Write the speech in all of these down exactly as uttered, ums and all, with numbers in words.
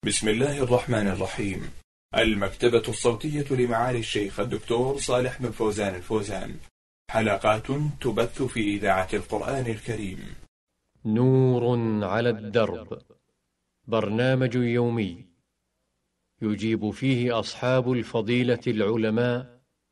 بسم الله الرحمن الرحيم. المكتبة الصوتية لمعالي الشيخ الدكتور صالح بن فوزان الفوزان، حلقات تبث في إذاعة القرآن الكريم. نور على الدرب، برنامج يومي يجيب فيه أصحاب الفضيلة العلماء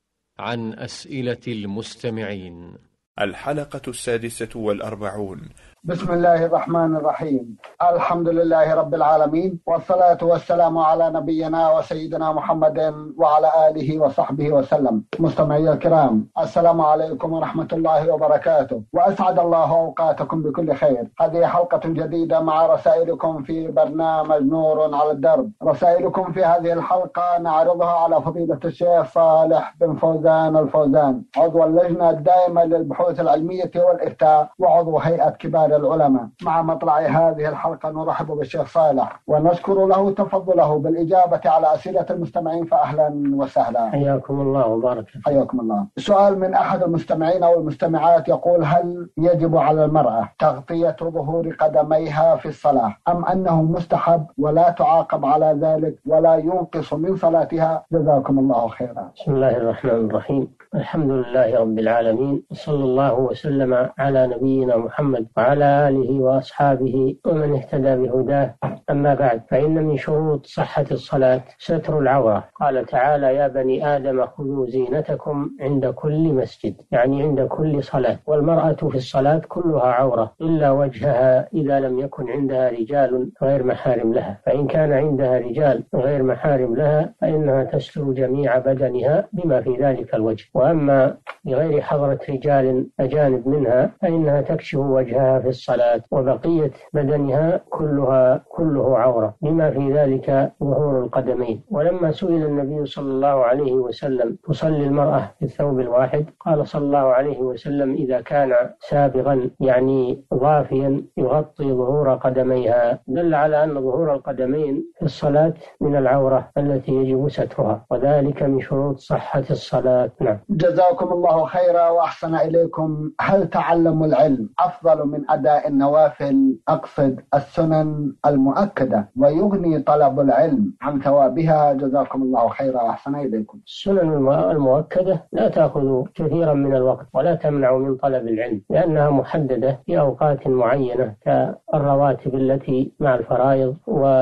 عن أسئلة المستمعين. الحلقة السادسة والأربعون. بسم الله الرحمن الرحيم. الحمد لله رب العالمين، والصلاة والسلام على نبينا وسيدنا محمد وعلى آله وصحبه وسلم. مستمعي الكرام، السلام عليكم ورحمة الله وبركاته، وأسعد الله أوقاتكم بكل خير. هذه حلقة جديدة مع رسائلكم في برنامج نور على الدرب. رسائلكم في هذه الحلقة نعرضها على فضيلة الشيخ صالح بن فوزان الفوزان، عضو اللجنة الدائمة للبحوث العلمية والإفتاء وعضو هيئة كبار العلماء. مع مطلع هذه الحلقة نرحب بالشيخ صالح ونشكر له تفضله بالإجابة على أسئلة المستمعين، فأهلا وسهلا. حياكم الله وبارك. حياكم الله. سؤال من أحد المستمعين أو المستمعات يقول: هل يجب على المرأة تغطية ظهور قدميها في الصلاة، أم أنه مستحب ولا تعاقب على ذلك ولا ينقص من صلاتها؟ جزاكم الله خيرا. بسم الله الرحمن الرحيم. الحمد لله رب العالمين، صلى الله وسلم على نبينا محمد وعلى آله وأصحابه ومن اهتدى بهداه. أما بعد، فإن من شروط صحة الصلاة ستر العورة. قال تعالى: يا بني آدم خذوا زينتكم عند كل مسجد، يعني عند كل صلاة. والمرأة في الصلاة كلها عورة إلا وجهها إذا لم يكن عندها رجال غير محارم لها، فإن كان عندها رجال غير محارم لها فإنها تستر جميع بدنها بما في ذلك الوجه. وأما بغير حضرة رجال أجانب منها فإنها تكشف وجهها في الصلاة، وبقية بدنها كلها كله عورة بما في ذلك ظهور القدمين. ولما سئل النبي صلى الله عليه وسلم: تصلي المرأة في الثوب الواحد؟ قال صلى الله عليه وسلم: إذا كان سابغا يعني ضافيا يغطي ظهور قدميها. دل على أن ظهور القدمين في الصلاة من العورة التي يجب سترها، وذلك من شروط صحة الصلاة. نعم. جزاكم الله خيرا وأحسن إليكم. هل تعلم العلم أفضل من أداء النوافل، أقصد السنن المؤكدة، ويغني طلب العلم عن ثوابها؟ جزاكم الله خيرا وأحسن إليكم. السنن المؤكدة لا تأخذ كثيرا من الوقت ولا تمنع من طلب العلم، لأنها محددة في أوقات معينة كالرواتب التي مع الفرائض،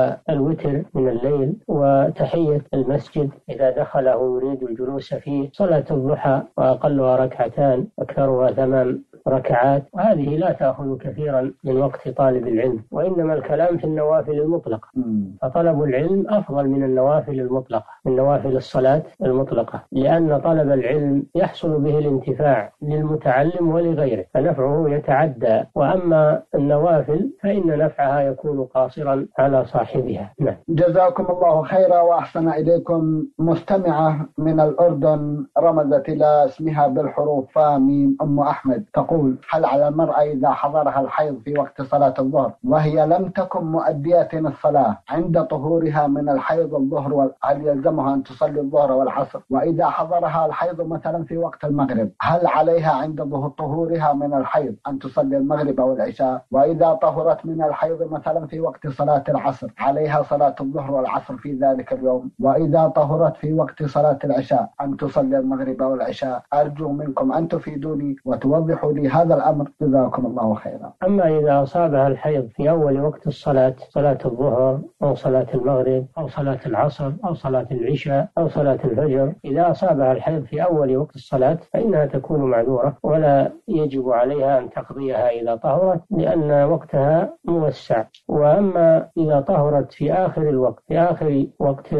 والوتر من الليل، وتحية المسجد إذا دخله يريد الجلوس فيه، صلاة الضحى وأقلها ركعتان أكثرها ثمان ركعات، وهذه لا تأخذ كثيرا من وقت طالب العلم. وإنما الكلام في النوافل المطلقة، فطلب العلم أفضل من النوافل المطلقة، من نوافل الصلاة المطلقة، لأن طلب العلم يحصل به الانتفاع للمتعلم ولغيره، فنفعه يتعدى. وأما النوافل فإن نفعها يكون قاصرا على صاحبها. نعم. جزاكم الله خيرا وأحسن إليكم. مستمعة من الأردن رمزت إلى اسمها بالحروف فاميم أم أحمد، تقول: هل على المرأة إذا حضرها الحيض في وقت صلاة الظهر وهي لم تكن مؤدية الصلاة عند طهورها من الحيض الظهر، هل يلزمها أن تصلي الظهر والعصر؟ وإذا حضرها الحيض مثلا في وقت المغرب، هل عليها عند طهورها من الحيض أن تصلي المغرب والعشاء؟ وإذا طهرت من الحيض مثلا في وقت صلاة العصر، عليها صلاة الظهر والعصر في ذلك اليوم؟ وإذا طهرت في وقت صلاة العشاء أن تصلي المغرب والعشاء؟ أرجو منكم أن تفيدوني وتوضحوا لي هذا الأمر، جزاكم الله خيرا. أما إذا أصابها الحيض في أول وقت الصلاة، صلاة الظهر أو صلاة المغرب أو صلاة العصر أو صلاة العشاء أو صلاة الفجر، إذا أصابها الحيض في أول وقت الصلاة فإنها تكون معذورة ولا يجب عليها أن تقضيها إذا طهرت، لأن وقتها موسع. وأما إذا طهرت في آخر الوقت، في آخر وقت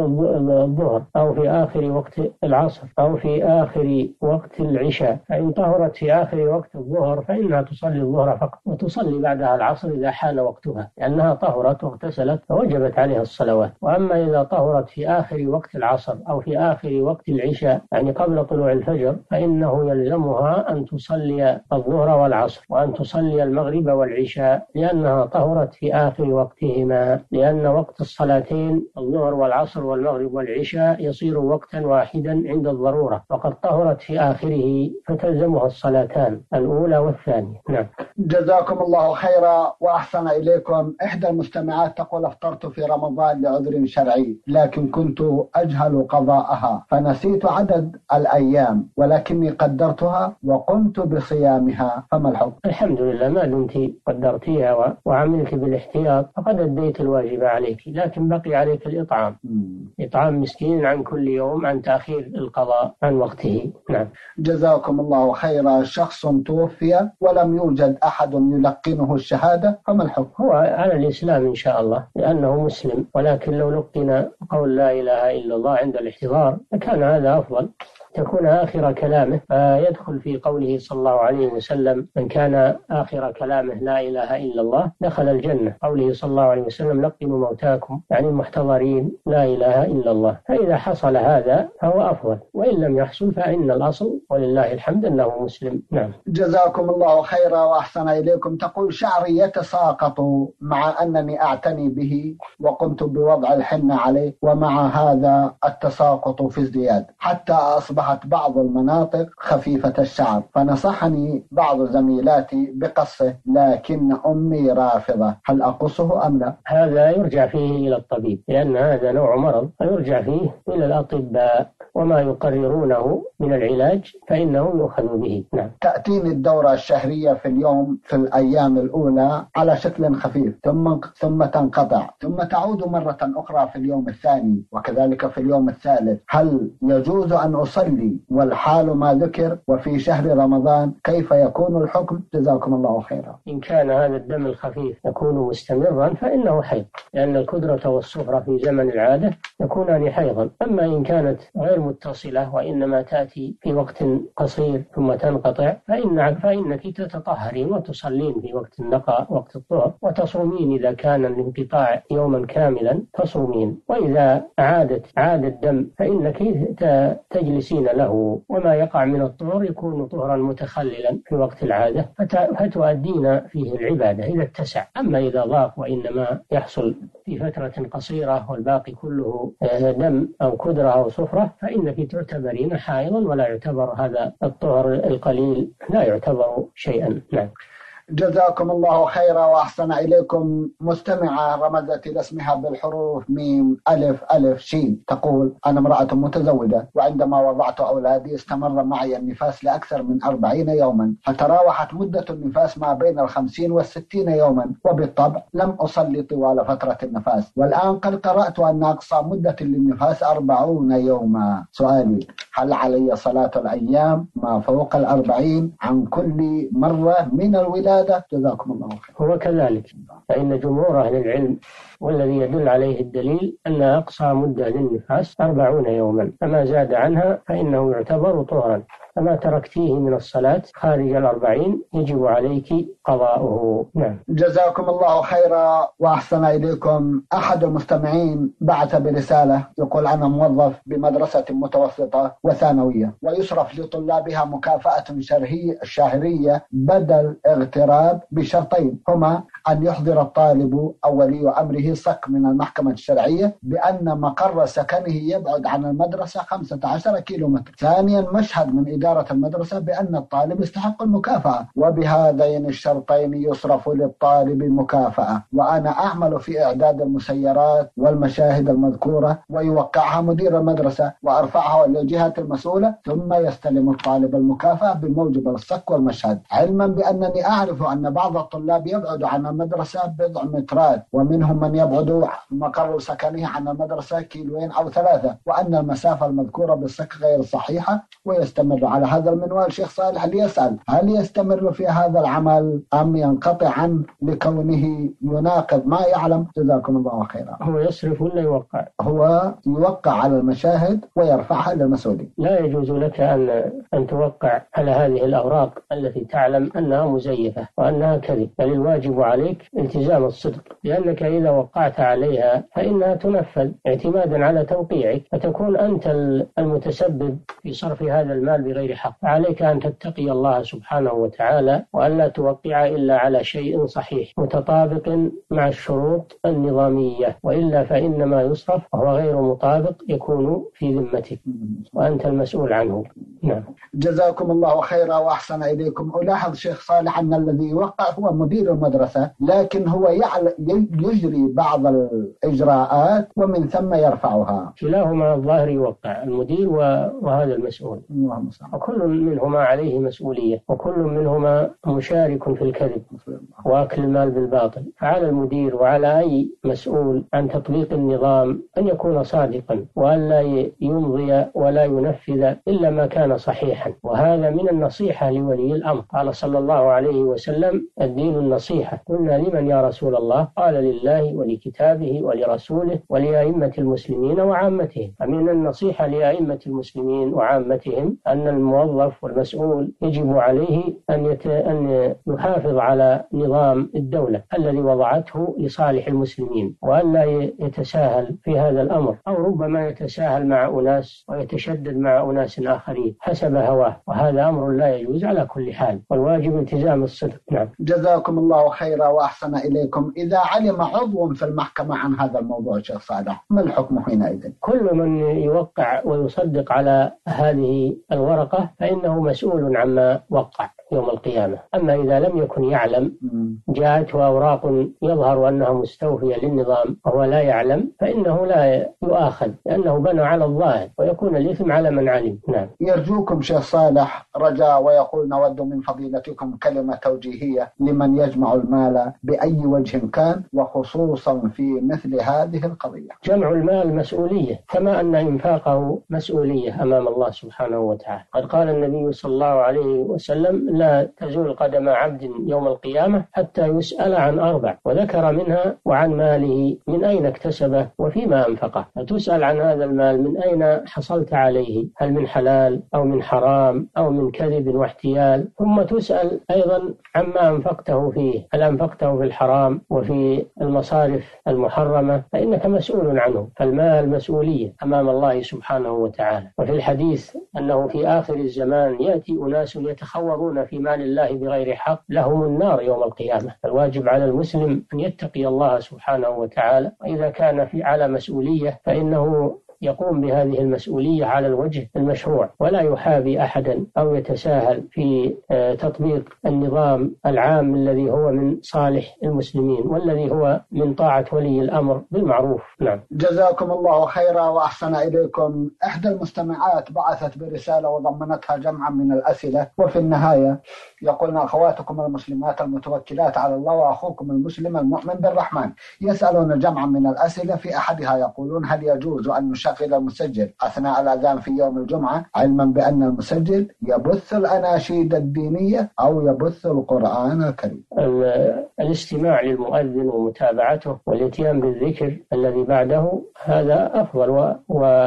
الظهر أو في آخر وقت العصر أو في آخر وقت العشاء، فإن طهرت في آخر وقت الظهر فإنها تصلي الظهر فقط، وتصلي بعدها العصر إذا حان وقتها، لأنها طهرت واغتسلت فوجبت عليها الصلوات. وأما إذا طهرت في آخر وقت العصر أو في آخر وقت العشاء، يعني قبل طلوع الفجر، فإنه يلزمها أن تصلي الظهر والعصر وأن تصلي المغرب والعشاء، لأنها طهرت في آخر وقتهما، لأن وقت الصلاتين الظهر والعصر والمغرب والعشاء يصير وقتا واحدا عند الضرورة، وقد طهرت في آخره فتلزمها الصلاتان الأولى والثانية. نعم. جزاكم الله خيرا وأحسن إليكم. إحدى المستمعات تقول: أفطرت في رمضان لعذر شرعي لكن كنت أجهل قضاءها فنسيت عدد الأيام ولكني قدرتها وقمت بصيامها، فما الحكم؟ الحمد لله، ما دمت قدرتيها وعملت بالاحتياط فقد أديت الواجب عليك، لكن بقي عليك الإطعام إطعام مسكين عن كل يوم عن تأخير القضاء عن وقته. نعم. جزاكم الله خيرا. شخص توفي ولم يوجد أحد يلقنه الشهادة، فما الحكم؟ هو على الإسلام إن شاء الله لأنه مسلم، ولكن لو لقن قول لا إله إلا الله عند الاحتضار فكان هذا أفضل، تكون آخر كلامه، فيدخل في قوله صلى الله عليه وسلم: من كان آخر كلامه لا إله إلا الله دخل الجنة. قوله صلى الله عليه وسلم: لقنوا موتاكم، يعني المحتضرين، لا إله إلا الله. فإذا حصل هذا فهو أفضل، وإن لم يحصل فإن الأصل ولله الحمد أنه مسلم. نعم. جزاكم الله خيرا وأحسن إليكم. تقول: شعري يتساقط مع أنني أعتني به وقمت بوضع الحنة عليه، ومع هذا التساقط في ازدياد حتى أصبح بعض المناطق خفيفة الشعر، فنصحني بعض زميلاتي بقصه لكن أمي رافضة، هل أقصه أم لا؟ هذا يرجع فيه إلى الطبيب، لأن هذا نوع مرض فيرجع فيه إلى الأطباء، وما يقررونه من العلاج فإنه يؤخذ به. نعم. تأتيني الدورة الشهرية في اليوم في الأيام الأولى على شكل خفيف ثم ثم تنقطع ثم تعود مرة أخرى في اليوم الثاني وكذلك في اليوم الثالث، هل يجوز أن أصلي والحال ما ذكر وفي شهر رمضان؟ كيف يكون الحكم؟ جزاكم الله خيرا. إن كان هذا الدم الخفيف يكون مستمرا فإنه حيض، لأن الكدرة والصفرة في زمن العادة يكونان حيضا. أما إن كانت غير متصلة وإنما تأتي في وقت قصير ثم تنقطع فإن فإنك تتطهرين وتصلين في وقت النقاء وقت الظهر، وتصومين إذا كان الانقطاع يوما كاملا تصومين، وإذا عادت عاد الدم فإنك تجلسين له، وما يقع من الطهر يكون طهرا متخللا في وقت العادة فتؤدين فيه العبادة إذا اتسع. أما إذا ضاق وإنما يحصل في فترة قصيرة والباقي كله دم أو كدرة أو صفرة فإنك تعتبرين حائضا، ولا يعتبر هذا الطهر القليل لا يعتبر شيئا. نعم. جزاكم الله خيرا وأحسن إليكم. مستمعة رمزت إلى اسمها بالحروف ميم ألف ألف شين، تقول: أنا امرأة متزوجة وعندما وضعت أولادي استمر معي النفاس لأكثر من أربعين يوما، فتراوحت مدة النفاس ما بين الخمسين والستين يوما، وبالطبع لم أصلي طوال فترة النفاس، والآن قد قرأت أن أقصى مدة للنفاس أربعون يوما. سؤالي: هل علي صلاة الأيام ما فوق الأربعين عن كل مرة من الولادة؟ جزاكم الله خير. هو كذلك، فإن جمهور أهل العلم والذي يدل عليه الدليل أن أقصى مدة للنفاس أربعون يوما، فما زاد عنها فإنه يعتبر طهرا، فما تركتيه من الصلاة خارج الأربعين يجب عليك قضاؤه. نعم. جزاكم الله خيرا وأحسن إليكم. أحد المستمعين بعث برسالة يقول: أنا موظف بمدرسة متوسطة وثانوية ويصرف لطلابها مكافأة شهرية بدل اغتراب بشرطين، هما أن يحضر الطالب أو ولي أمره صك من المحكمة الشرعية بأن مقر سكنه يبعد عن المدرسة خمسة عشر كيلومتر، ثانيا مشهد من إدارة المدرسة بأن الطالب يستحق المكافأة، وبهذين الشرطين يصرف للطالب مكافأة، وأنا أعمل في إعداد المسيرات والمشاهد المذكورة ويوقعها مدير المدرسة وأرفعها للجهة المسؤولة، ثم يستلم الطالب المكافأة بموجب الصك والمشهد، علما بأنني أعرف أن بعض الطلاب يبعد عن المدرسة بضع مترات، ومنهم من يبعد مقر سكنه عن المدرسة كيلوين أو ثلاثة، وأن المسافة المذكورة بالصك غير صحيحة، ويستمر على هذا المنوال. شيخ صالح ليسأل: هل يستمر في هذا العمل أم ينقطع عنه لكونه يناقض ما يعلم؟ جزاكم الله خيرا. هو يصرف ولا يوقع؟ هو يوقع على المشاهد ويرفعها للمسؤولين. لا يجوز لك أن أن توقع على هذه الأوراق التي تعلم أنها مزيفة وأنها كذب، بل الواجب عليك التزام الصدق، لأنك إذا وقعت عليها فإنها تنفذ اعتمادا على توقيعك، فتكون أنت المتسبب في صرف هذا المال بغير حق. عليك أن تتقي الله سبحانه وتعالى وأن لا توقع إلا على شيء صحيح متطابق مع الشروط النظامية، وإلا فإن ما يصرف وهو غير مطابق يكون في ذمتك وأنت المسؤول عنه. نعم. جزاكم الله خيرا وأحسن إليكم. ألاحظ شيخ صالح أن الذي يوقع هو مدير المدرسة، لكن هو يجري بعض الإجراءات ومن ثم يرفعها. كلاهما الظاهر يوقع، المدير وهذا المسؤول، وكل منهما عليه مسؤولية، وكل منهما مشارك في الكذب وأكل المال بالباطل. فعلى المدير وعلى أي مسؤول عن تطبيق النظام أن يكون صادقا، وأن لا يمضي ولا ينفذ إلا ما كان صحيحا، وهذا من النصيحة لولي الأمر. قال صلى الله عليه وسلم: الدين النصيحة. قلنا: لمن يا رسول الله؟ قال: لله ولكتابه ولرسوله ولأئمة المسلمين وعامتهم. فمن النصيحة لأئمة المسلمين وعامتهم أن الموظف والمسؤول يجب عليه أن, يت... أن يحافظ على نظام الدولة الذي وضعته لصالح المسلمين، وأن لا يتساهل في هذا الأمر، أو ربما يتساهل مع أناس ويتشدد مع أناس آخرين حسب هواه، وهذا أمر لا يجوز على كل حال، والواجب التزام الصدق. نعم. جزاكم الله خيرا وأحسن إليكم. إذا علم عضو في المحكمة عن هذا الموضوع شيخ صالح، ما الحكم حينئذ؟ كل من يوقع ويصدق على هذه الورقة فإنه مسؤول عما وقع يوم القيامة. أما إذا لم يكن يعلم، جاءته أوراق يظهر أنها مستوفية للنظام وهو لا يعلم، فإنه لا يؤاخذ، لأنه بنى على الظاهر، ويكون الإثم على من علم. نعم. يرجوكم شيخ صالح رجاء، ويقول: نود من فضيلتكم كلمة توجيهية لمن يجمع المال بأي وجه كان، وخصوصا في مثل هذه القضية. جمع المال مسؤولية، كما أن إنفاقه مسؤولية أمام الله سبحانه وتعالى. قد قال النبي صلى الله عليه وسلم: لا تزول قدم عبد يوم القيامة حتى يسأل عن أربع، وذكر منها: وعن ماله من أين اكتسبه وفيما أنفقه. فتسأل عن هذا المال من أين حصلت عليه، هل من حلال أو من حرام أو من كذب واحتيال، ثم تسأل أيضا عما أنفقته فيه، هل أنفقته في الحرام وفي المصارف المحرمة، فإنك مسؤول عنه. فالمال مسؤولية أمام الله سبحانه وتعالى. وفي الحديث أنه في آخر الزمان يأتي أناس يتخوضون في مال الله بغير حق، لهم النار يوم القيامة. فالواجب على المسلم أن يتقي الله سبحانه وتعالى، وإذا كان في على مسؤولية فإنه يقوم بهذه المسؤولية على الوجه المشروع، ولا يحابي أحدا أو يتساهل في تطبيق النظام العام الذي هو من صالح المسلمين، والذي هو من طاعة ولي الأمر بالمعروف. نعم. جزاكم الله خيرا وأحسن إليكم. إحدى المستمعات بعثت برسالة وضمنتها جمعا من الأسئلة، وفي النهاية يقولن: أخواتكم المسلمات المتوكلات على الله وأخوكم المسلم المؤمن بالرحمن يسألون جمعا من الأسئلة. في أحدها يقولون: هل يجوز أن نشغل المسجل أثناء الأذان في يوم الجمعة، علما بأن المسجل يبث الأناشيد الدينية أو يبث القرآن الكريم؟ الاستماع للمؤذن ومتابعته والاتيان بالذكر الذي بعده هذا أفضل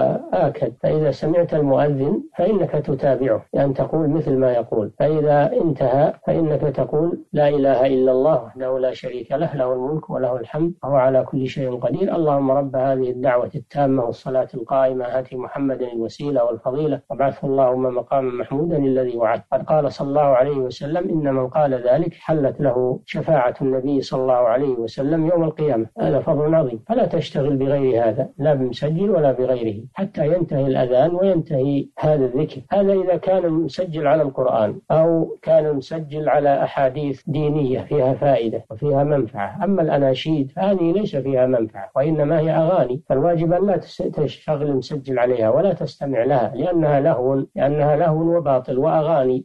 وآكد. فإذا سمعت المؤذن فإنك تتابعه، لأن تقول مثل ما يقول. فإذا انتهى فإنك تقول: لا إله إلا الله وحده لا شريك له، له الملك وله الحمد وهو على كل شيء قدير، اللهم رب هذه الدعوة التامة والصلاة القائمة آت محمدا الوسيلة والفضيلة وابعثه اللهم مقاما محمودا الذي وعد. قد قال صلى الله عليه وسلم: إن من قال ذلك حلت له شفاعة النبي صلى الله عليه وسلم يوم القيامة. هذا فضل عظيم، فلا تشتغل بغير هذا، لا بمسجل ولا بغيره، حتى ينتهي الأذان وينتهي هذا الذكر. هذا إذا كان مسجل على القرآن أو كان مسجل على أحاديث دينية فيها فائدة وفيها منفعة. أما الأناشيد هذه ليس فيها منفعة، وإنما هي أغاني، فالواجب أن لا تشتغل مسجل عليها ولا تستمع لها، لأنها لهو لأنها لهو وباطل وأغاني،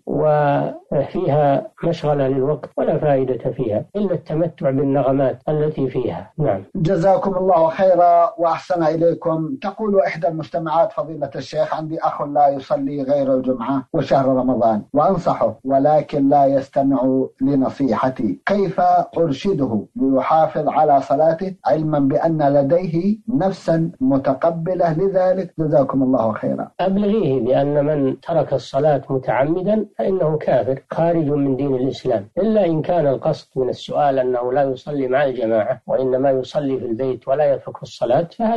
وفيها مشغلة للوقت ولا فائدة فيها إلا التمتع بالنغمات التي فيها. نعم. جزاكم الله خيرا وأحسن إليكم. تقول إحدى المستمعات: فضيلة الشيخ، عندي أخ لا يصلي غير الجمعة وشهر رمضان، وأنصحه ولكن لا يستمع لنصيحتي، كيف أرشده ليحافظ على صلاته علما بأن لديه نفسا متقبلة لذلك؟ جزاكم الله خيرا. أبلغيه بأن من ترك الصلاة متعمدا فإنه كافر خارج من دين الإسلام، إلا إن كان القصد من السؤال أنه لا يصلي مع الجماعة وإنما يصلي في البيت ولا يترك الصلاة، فهذا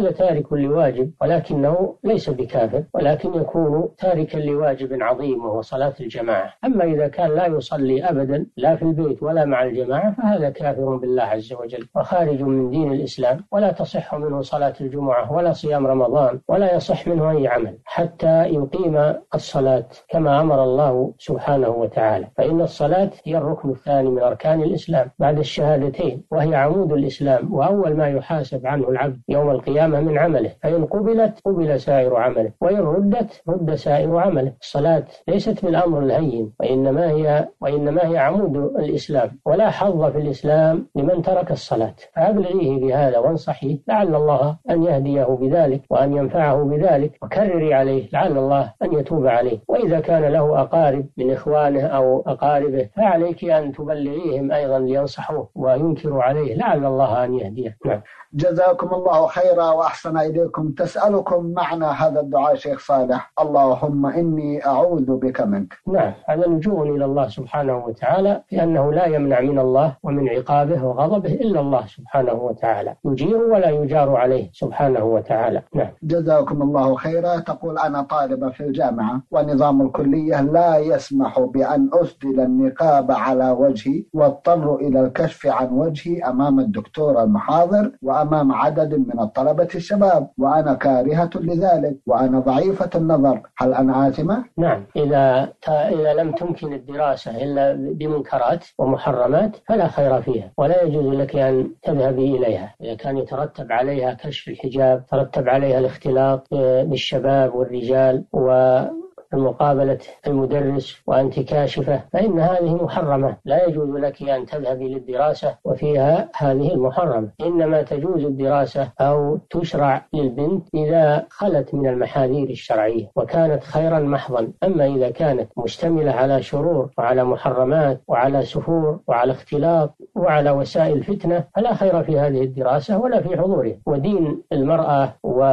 هذا تارك لواجب، ولكنه ليس بكافر، ولكن يكون تاركا لواجب عظيم وهو صلاة الجماعة. أما إذا كان لا يصلي أبدا لا في البيت ولا مع الجماعة فهذا كافر بالله عز وجل وخارج من دين الإسلام، ولا تصح منه صلاة الجمعة ولا صيام رمضان، ولا يصح منه أي عمل حتى يقيم الصلاة كما أمر الله سبحانه وتعالى. فإن الصلاة هي الركن الثاني من أركان الإسلام بعد الشهادتين، وهي عمود الإسلام، وأول ما يحاسب عنه العبد يوم القيامة من عمله، فإن قبلت قبل سائر عمله، وإن ردت رد سائر عمله. الصلاة ليست بالأمر الهين، وإنما هي وإنما هي عمود الإسلام، ولا حظ في الإسلام لمن ترك الصلاة. فأبلغيه بهذا وانصحيه لعل الله أن يهديه بذلك وأن ينفعه بذلك، وكرري عليه لعل الله أن يتوب عليه. وإذا كان له أقارب من إخوانه أو أقاربه فعليك أن تبلغيهم أيضا لينصحوه وينكروا عليه لعل الله أن يهديه. نعم. جزاكم الله خيرا وأحسن إليكم. تسألكم معنى هذا الدعاء شيخ صالح: اللهم إني أعوذ بك منك. نعم، هذا لجوء إلى الله سبحانه وتعالى، لأنه لا يمنع من الله ومن عقابه وغضبه إلا الله سبحانه وتعالى، يجير ولا يجار عليه سبحانه وتعالى. نعم. جزاكم الله خيرا. تقول: أنا طالبة في الجامعة ونظام الكلية لا يسمح بأن أسدل النقاب على وجهي، واضطر إلى الكشف عن وجهي أمام الدكتور المحاضر وأمام عدد من الطلبة الشباب، وأنا كارهة لذلك وأنا ضعيفة النظر، هل أنا آثمة؟ نعم، إذا إذا لم تمكن الدراسة إلا بمنكرات ومحرمات فلا خير فيها، ولا يجوز لك أن تذهبي إليها. إذا كان يترتب عليها كشف الحجاب، ترتب عليها الاختلاط بالشباب والرجال و مقابلة المدرس وأنت كاشفة، فإن هذه محرمة، لا يجوز لك أن تذهبي للدراسة وفيها هذه المحرمة. إنما تجوز الدراسة أو تشرع للبنت إذا خلت من المحاذير الشرعية وكانت خيرا محضا. أما إذا كانت مشتملة على شرور وعلى محرمات وعلى سفور وعلى اختلاط وعلى وسائل فتنة فلا خير في هذه الدراسة ولا في حضورها. ودين المرأة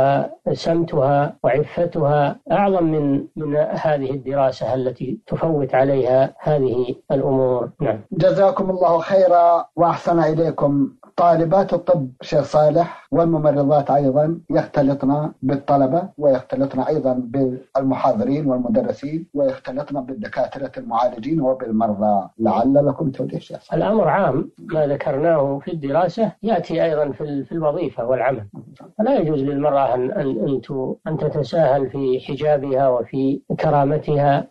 وسمتها وعفتها أعظم من من هذه الدراسة التي تفوت عليها هذه الأمور. نعم. جزاكم الله خيرا وأحسن إليكم. طالبات الطب شيخ صالح والممرضات أيضا يختلطن بالطلبة ويختلطن أيضا بالمحاضرين والمدرسين ويختلطن بالدكاترة المعالجين وبالمرضى، لعل لكم توضيح شيخ صالح. الأمر عام، ما ذكرناه في الدراسة يأتي أيضا في في الوظيفة والعمل. فلا يجوز للمرأة أن أن أن تتساهل في حجابها وفي كرامتها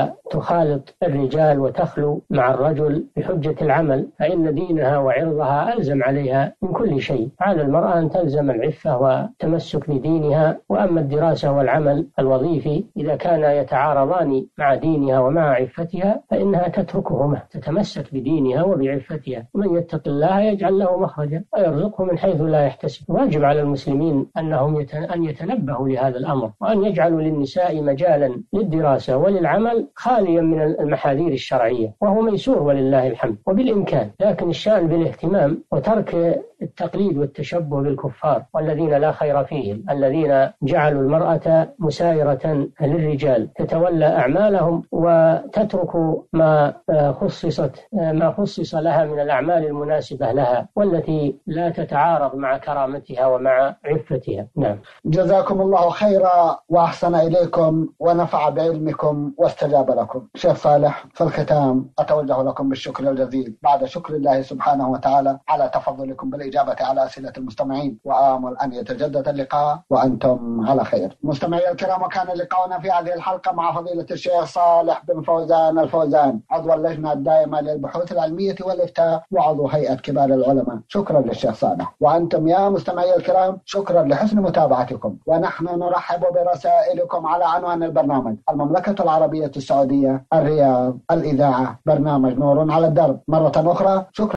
وتخالط الرجال وتخلو مع الرجل بحجة العمل، فإن دينها وعرضها ألزم عليها من كل شيء. على المرأة أن تلزم العفة وتمسك بدينها. وأما الدراسة والعمل الوظيفي إذا كان يتعارضان مع دينها ومع عفتها فإنها تتركهما، تتمسك بدينها وبعفتها. ومن يتق الله يجعل له مخرجا ويرزقه من حيث لا يحتسب. واجب على المسلمين أنهم أن يتنبهوا لهذا الأمر، وأن يجعلوا للنساء مجالا للدراسة وللعمل خاليا من المحاذير الشرعية، وهو ميسور ولله الحمد وبالإمكان. لكن الشأن بالاهتمام وترك التقليد والتشبه بالكفار والذين لا خير فيهم، الذين جعلوا المرأة مسايرة للرجال تتولى أعمالهم وتترك ما خصصت ما خصص لها من الأعمال المناسبة لها والتي لا تتعارض مع كرامتها ومع عفتها. نعم. جزاكم الله خيرا وأحسن إليكم ونفع بعلمكم واستجاب لكم. شيخ صالح، في الختام أتوجه لكم بالشكر الجزيل بعد شكر الله سبحانه وتعالى على تفضلكم بالإجابة على أسئلة المستمعين، وآمل أن يتجدد اللقاء وأنتم على خير. مستمعي الكرام، وكان لقاؤنا في هذه الحلقة مع فضيلة الشيخ صالح بن فوزان الفوزان، عضو اللجنة الدائمة للبحوث العلمية والإفتاء وعضو هيئة كبار العلماء. شكرا للشيخ صالح. وأنتم يا مستمعي الكرام شكرا لحسن متابعتكم، ونحن نرحب برسائلكم على عنوان البرنامج: المملكة العربية السعودية، الرياض، الإذاعة، برنامج نور على الدرب. مرة أخرى شكرا.